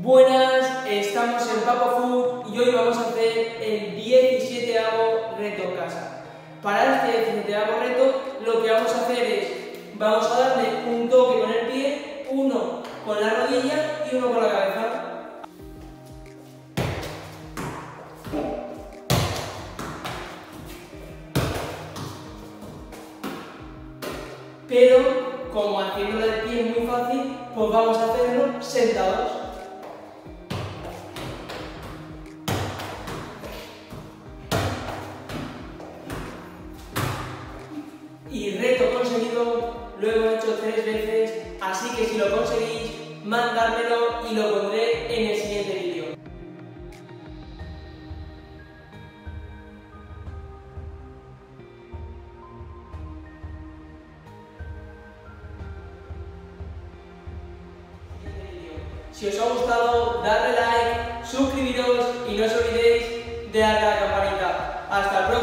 Buenas, estamos en Papo Food y hoy vamos a hacer el 17º reto casa. Para este 17º reto lo que vamos a hacer es, vamos a darle un toque con el pie, uno con la rodilla y uno con la cabeza. Pero como haciéndolo del pie es muy fácil, pues vamos a hacerlo sentados. Y reto conseguido, lo hemos hecho 3 veces, así que si lo conseguís, mandármelo y lo pondré en el siguiente vídeo. Si os ha gustado, darle like, suscribiros y no os olvidéis de darle a la campanita. Hasta el próximo.